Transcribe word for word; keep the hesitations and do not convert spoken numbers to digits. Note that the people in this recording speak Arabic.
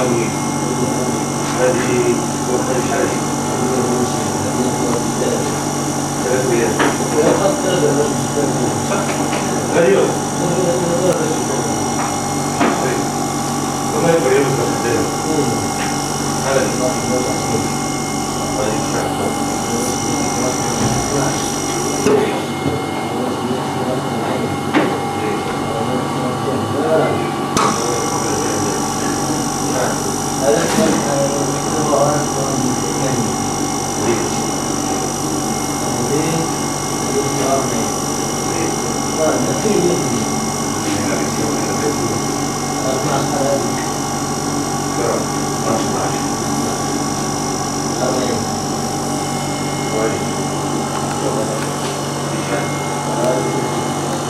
ناوي هذه وقت الحالي ثلاث أيام غريبة وما يبغى يوم تحديدا هذا هذا